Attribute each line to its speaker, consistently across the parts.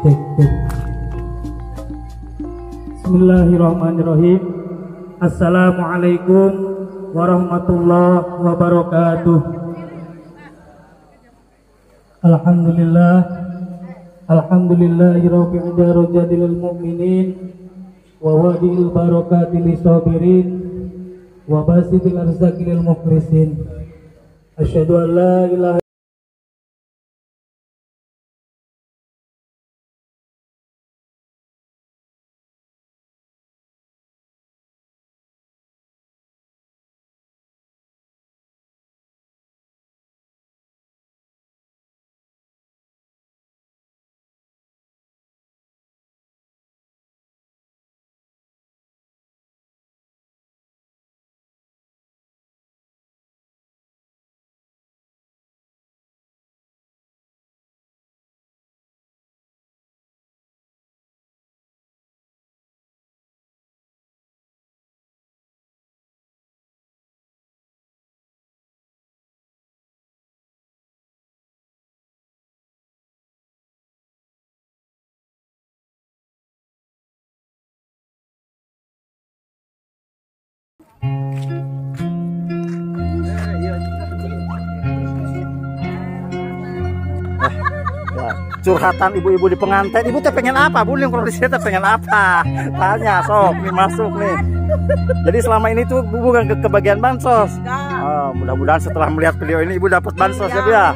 Speaker 1: cek cek. Bismillahirrahmanirrahim. Assalamualaikum warahmatullahi wabarakatuh. Alhamdulillah, alhamdulillahirabbil darajadil mu'minin wa wadil barakatil sabirin wa basitil arzaqil muflisin. Asyhadu an la ilaha
Speaker 2: curhatan ibu-ibu di pengantin. Ibu teh pengen apa? Bu, yang kalau di sini teh pengen apa? Tanya, sok nih masuk nih. Jadi selama ini tuh Bu bukan kebagian bansos. Oh, mudah-mudahan setelah melihat video ini Ibu dapat bansos ya Bu ya.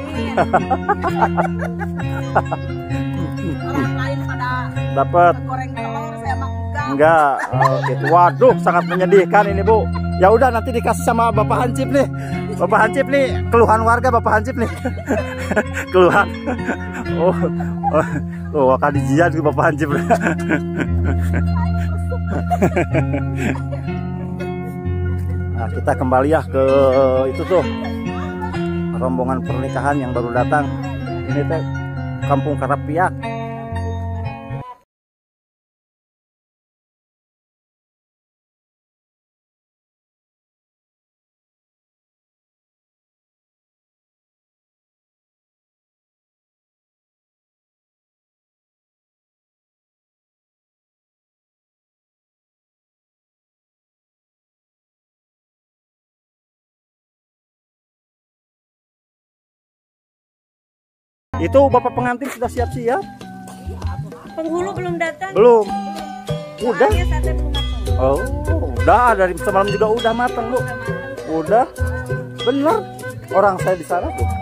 Speaker 3: Orang lain pada
Speaker 2: Dapat.
Speaker 3: goreng telur, saya mah
Speaker 2: Enggak. Oh, gitu. Waduh, sangat menyedihkan ini Bu. Ya udah, nanti dikasih sama Bapak Hansip nih. Bapak Hansip nih, keluhan warga Bapak Hansip nih. Keluhan. Oh, akan dijian ke Bapak Hansip. Nah, kita kembali ya ke itu tuh rombongan pernikahan yang baru datang. Ini teh Kampung Karapiak. Itu Bapak pengantin sudah siap-siap?
Speaker 3: penghulu belum datang.
Speaker 2: Belum. Udah.
Speaker 3: Soalnya sate belum matang.
Speaker 2: Oh, udah dari semalam juga udah matang, Bu. Udah. Bener. Orang saya di sana tuh.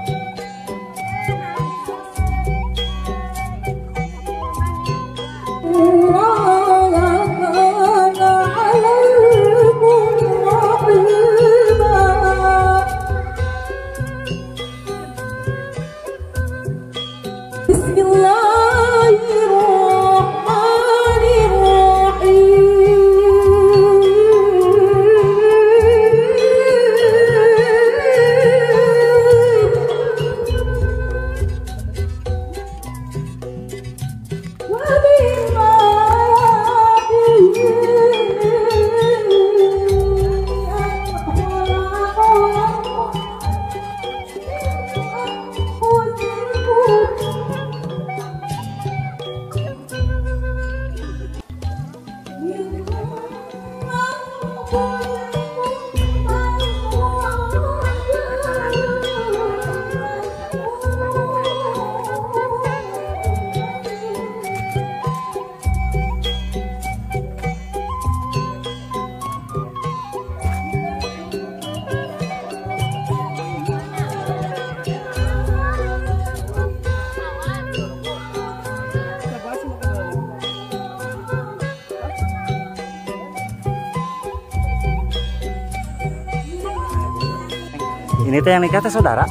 Speaker 2: Ini teh yang nikah teh saudara?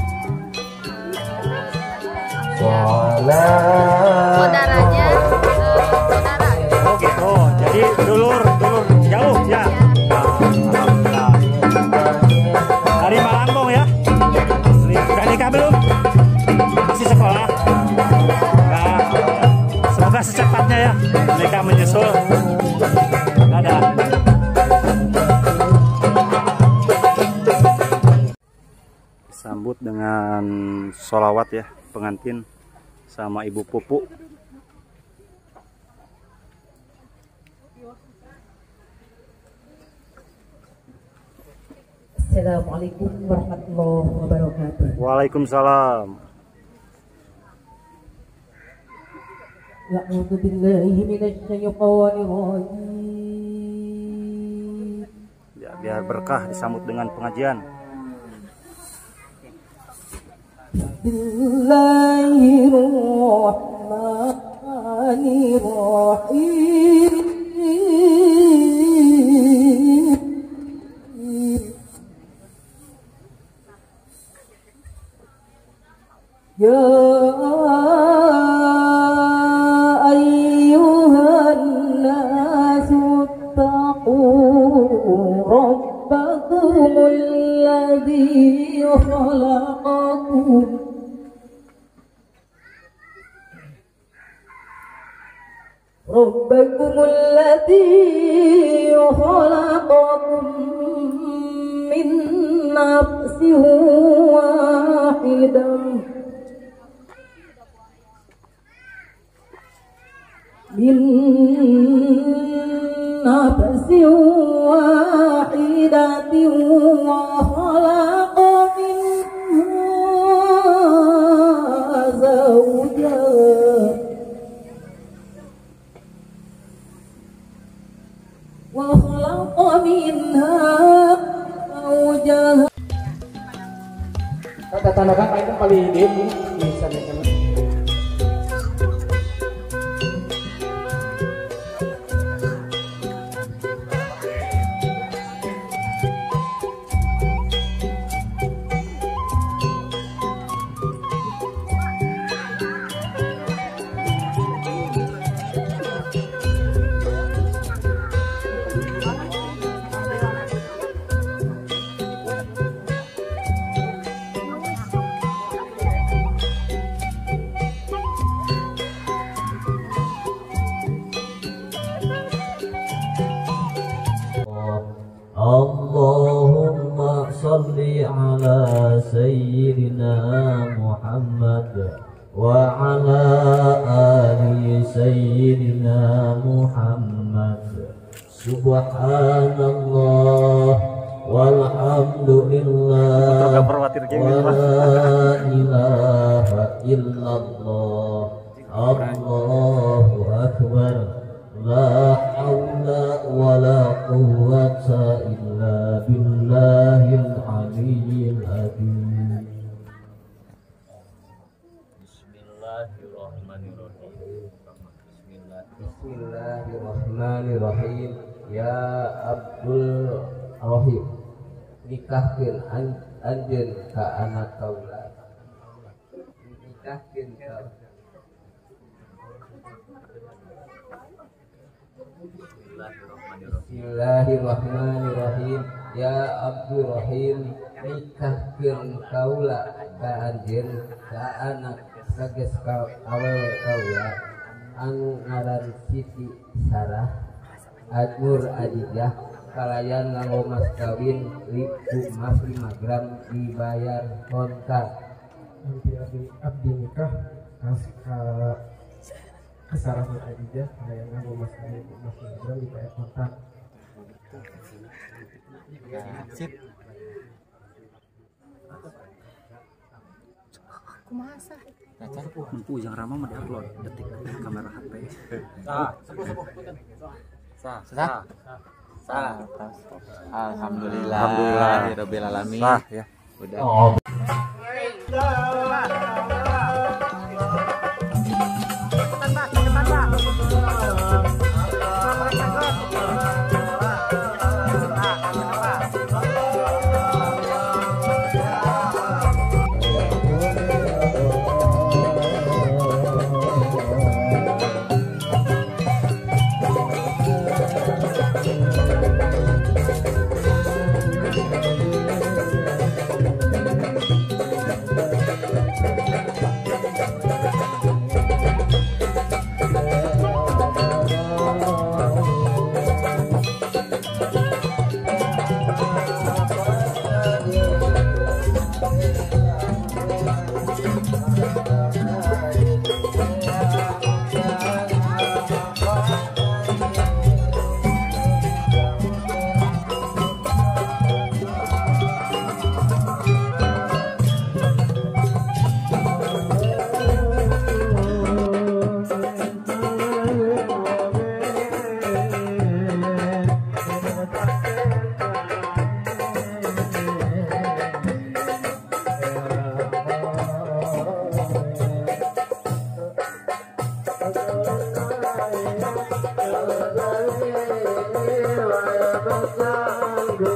Speaker 3: Saudaranya saudara.
Speaker 2: Oh gitu. Jadi dulur jauh ya. Alhamdulillah. Dari Malambong ya? Udah nikah belum? Masih sekolah? Nah, semoga secepatnya ya nikah menyusul. Dadah. Sambut dengan sholawat ya pengantin sama Ibu Pupu.
Speaker 4: Assalamualaikum warahmatullahi wabarakatuh.
Speaker 2: Waalaikumsalam.
Speaker 4: A'udzu billahi minasy syaithanir rajim.
Speaker 2: Ya, biar berkah disambut dengan pengajian.
Speaker 4: Bismillahirrahmanirrahim. Ya ayyuhan nasu taqu rabbakumul ladzi khalaqakum min nafsin wahidah min nafsin wahidatin wa khalaqa minha zawjaha wa khalaqa minha zawjaha.
Speaker 1: Kata tanakan itu paling ini bisa nih.
Speaker 5: Allahumma salli ala sayyidina Muhammad wa ala ali sayyidina Muhammad. Subhanallah walhamdulillah wa la ilaha illallah Allahu akbar. La haula wa la quwwata illa billahil aliyyil azim. Bismillahirrahmanirrahim. Ya Abdul Rahim, nikahkeun anjeun ka anak kaula. Nikahkeun ka Bismillahirrahmanirrahim. Ya Abdul Rahim, nikahkeun kaula ka anjeun ka anak sages awewe kaula anu ngaran Siti Sarah Admur Adijah kalayan nganggo mas kawin mas 5 gram dibayar kontak.
Speaker 1: Abdi nikah kesalahan Adijah kalayan nganggo mas kawin mas 5 gram dibayar kontak.
Speaker 2: Sip.
Speaker 3: Kumasa.
Speaker 2: Empu yang ramah mah diupload detik kamera HP.
Speaker 6: Alhamdulillah. Rabbil alamin.
Speaker 2: Ya.
Speaker 6: Udah.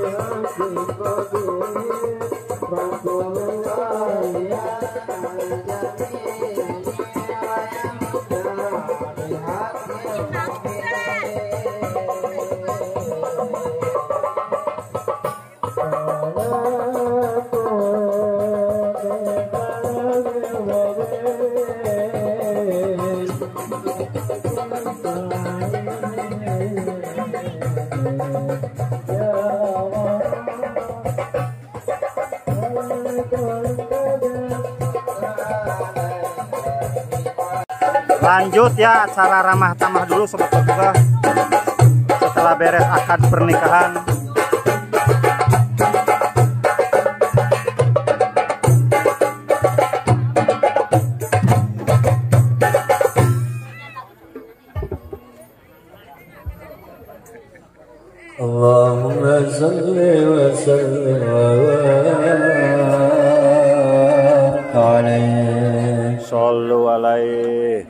Speaker 2: Lanjut ya acara ramah tamah dulu sobat Portugal. Setelah beres akad pernikahan.
Speaker 7: Allahumma salli wa sallim alaihi.
Speaker 2: Sallu alaihi.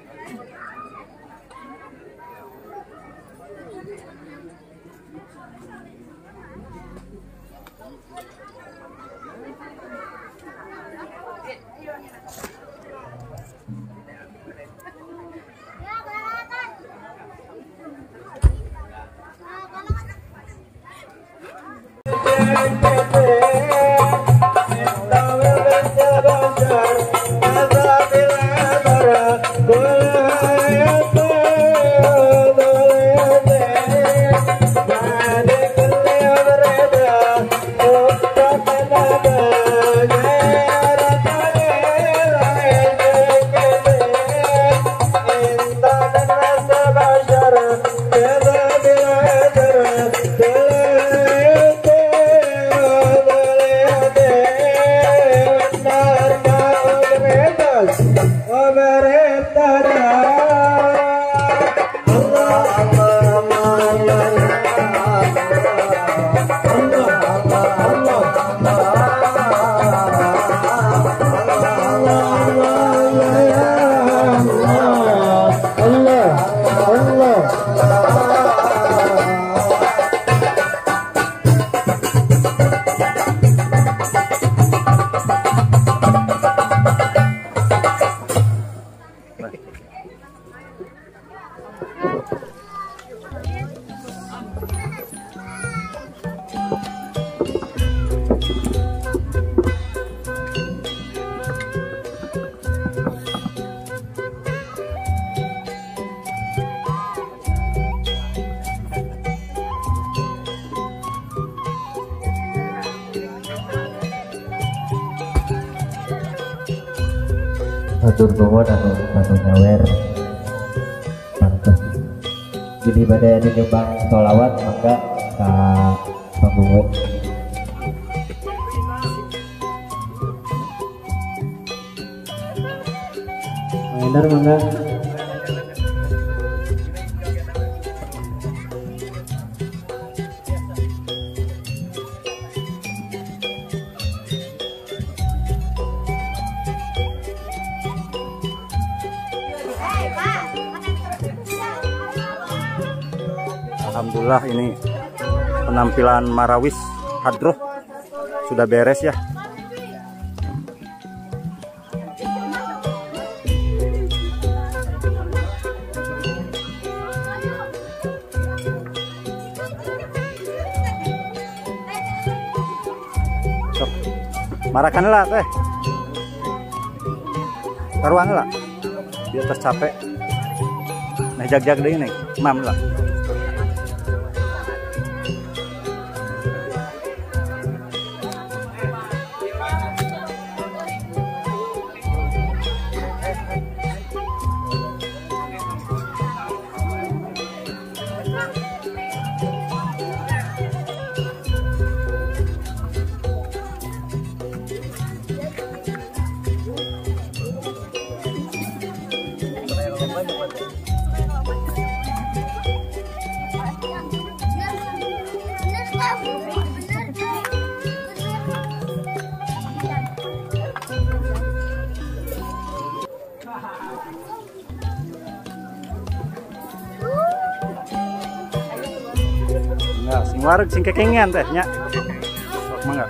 Speaker 7: Atur nuwun anu nyawer pantes jadi pada nyumbang sholawat mangga ka panggungun Endar mangga
Speaker 2: Alhamdulillah ini penampilan Marawis Hadroh sudah beres ya. Sok, marakan lah teh. Taruhan lah. Di atas capek. Nah jag-jag deh nih, mam lah. warung sing kekengan teh nya. Sok mangga.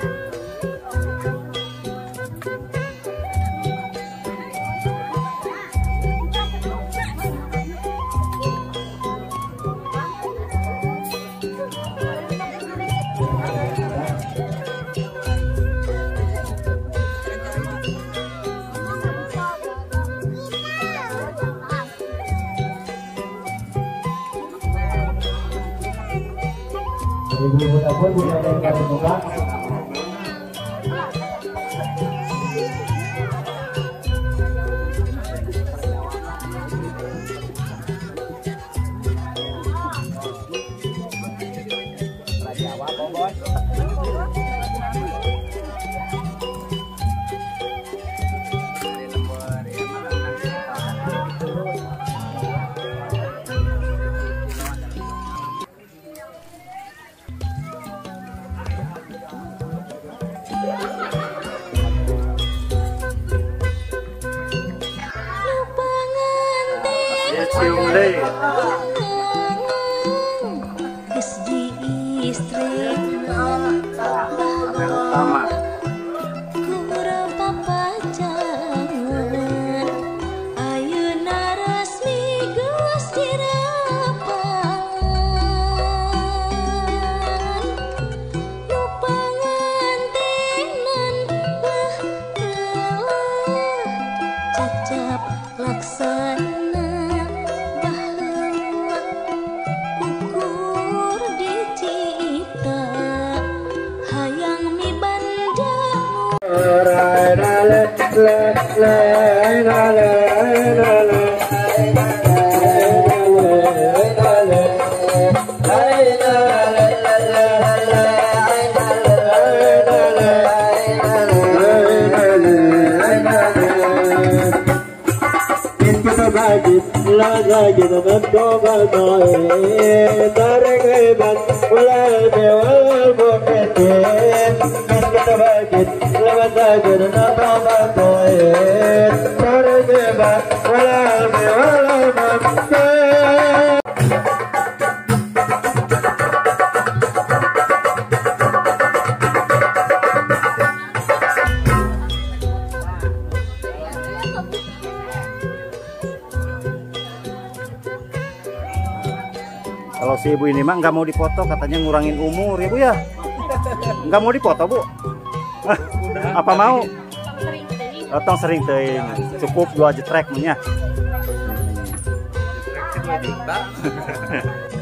Speaker 7: Ibu-ibu dapur juga ada yang buka.
Speaker 2: Cium deh. Sama. Kalau si ibu ini mah nggak mau dipoto, katanya ngurangin umur ya bu ya. Nggak mau dipoto bu. Apa mau? Datang sering teuing. Cukup 2 jetrek nya.